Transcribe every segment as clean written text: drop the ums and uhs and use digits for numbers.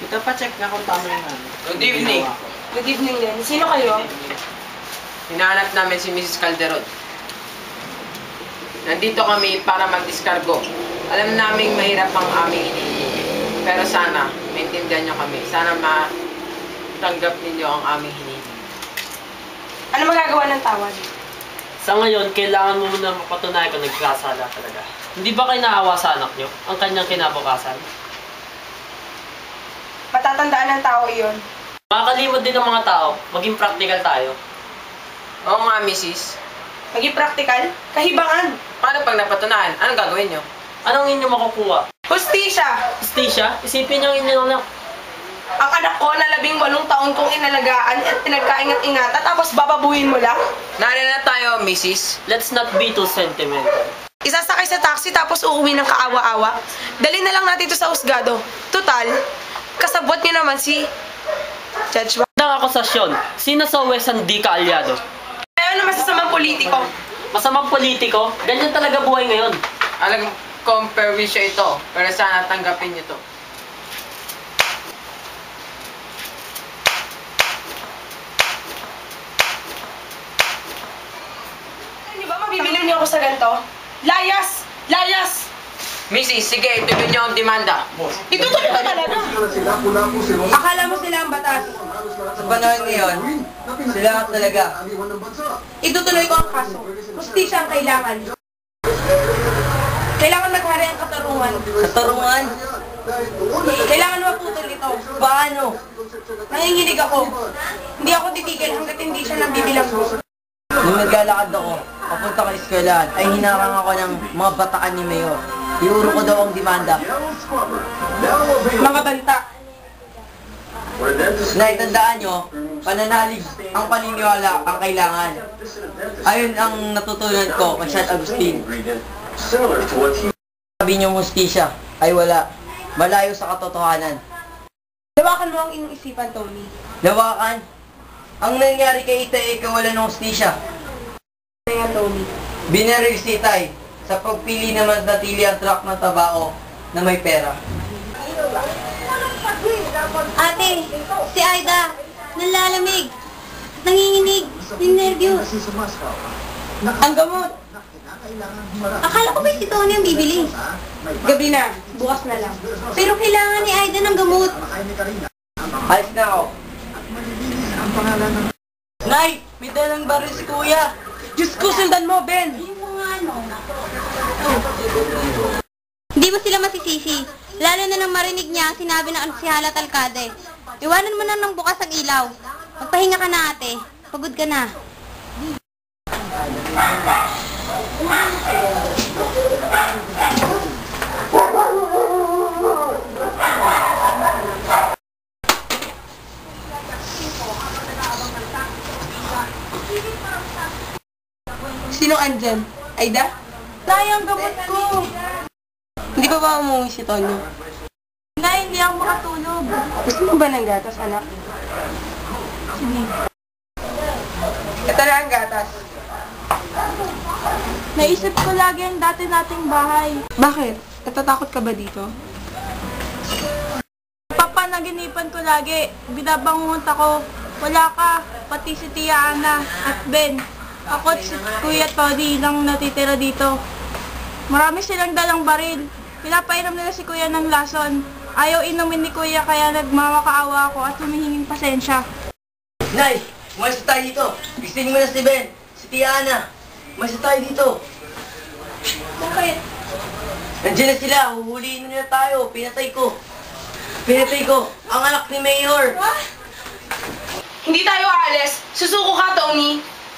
Ito pa check na kung tama yung ano. Good evening. Good evening din. Sino kayo? Hinahanap namin si Mrs. Calderon. Nandito kami para mag-discargo. Alam naming mahirap ang aming hinihingi. Pero sana, maintindihan nyo kami. Sana matanggap ninyo ang aming hinihingi. Ano magagawa ng tawad? Sa ngayon, kailangan mo muna mapatunayan kung nagkasala talaga. Hindi ba kayo naawa sa anak nyo? Ang kanyang kinabukasan? Matatandaan ng tao iyon. Makakalimot din ng mga tao. Maging practical tayo. Oo nga, Mrs. Maging praktikal? Kahibangan! Paano pag napatunayan? Anong gagawin nyo? Anong inyo makukuha? Hustisya! Justisya? Isipin nyo ang inyong anak. Ang anak ko na 18 taon kong inalagaan at pinagkaingat-ingatan tapos bababuhin mo lang? Narito na tayo, Mrs. Let's not be too sentimental. Isasakay sa taxi tapos uuwi ng kaawa-awa. Dali na lang natin ito sa husgado. Total, kasabot niyo naman si Judge Wang. Ang akusasyon, sino sa West ang di kaalyado? Ano masasamang politiko? Masamang politiko? Ganyan talaga buhay ngayon. Alam kong perwisyo ito, pero sana tanggapin nyo to. Hindi ba mabibili niyo ako sa ganito? Layas! Layas! Mrs. sige, ituloy nyo ang demanda. Itutuloy ka talaga! Akala mo sila ang batas. Sa panahon ngayon, sila talaga. Itutuloy ko ang kaso. Hustisya ang kailangan. Kailangan maghari ang katarungan. Katarungan? Kailangan maputol ito. Paano? Nanginginig ako. Hindi ako titigil hanggat hindi siya nabibilang mo. Nung naglalakad ako, papunta ka eskwelahan, ay hinarang ako ng mga bataan ni Mayor. Iuro ko daw ang demanda. Mga banta. Naitandaan nyo, pananalig ang paniniwala ang kailangan. Ayon ang natutunan ko kay San Agustin. Sabi nyo hustisya ay wala. Malayo sa katotohanan. Lawakan mo ang inyong isipan, Tony. Lawakan, ang nangyari kay Itay ay kawalan ng hustisya. Kaya, Tony. Binaril si Itay sa pagpili na manatili ang truck ng tabao na may pera. Ate, si Aida, nalalamig, nanginginig, ninervyos. Ang gamot. Akala ko ba si Tony ang bibili? Gabi na. Bukas na lang. Pero kailangan ni Aida ng gamot. Alis na ako. Nay, may dalang baril si Kuya. Diyos ko, sundan mo, Ben! Yung mga ano. Hindi mo sila masisisi. Lalo na nang marinig niya ang sinabi ng ansihala at alkade. Iwanan mo na ng bukas ang ilaw. Magpahinga ka na, ate. Pagod ka na. Sino andyan? Aida? Nay, ang gamot ko. Hindi pa ba umuwi si Tonyo? Nay, hindi ako makatulog. Gusto mo ba ng gatas, anak? Sige. Ito na ang gatas. Naisip ko lagi ang dati nating bahay. Bakit? Natatakot ka ba dito? Papanaginipan ko lagi. Binabangungot ako. Wala ka. Pati si Tia Ana at Ben. Ako at si Kuya Tony lang natitira dito. Marami silang dalang baril. Pinapainom nila si Kuya ng lason. Ayaw inumin ni Kuya kaya nagmamakaawa ako at humihinging pasensya. Nay, umalis tayo dito. Gising mo na si Ben, si Tia Ana. Umalis tayo dito. Bakit? Nandiyan na sila, huhulihin na nila tayo. Pinatay ko. Pinatay ko ang anak ni Mayor. Hindi tayo aalis. Susuko ka, Tony.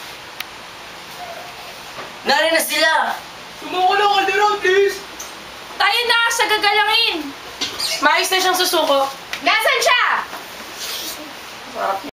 Nari na sila. Sumuko na, Calderon, please! Tayo na sa gagalangin. Maayos na siyang susuko. Nasaan siya?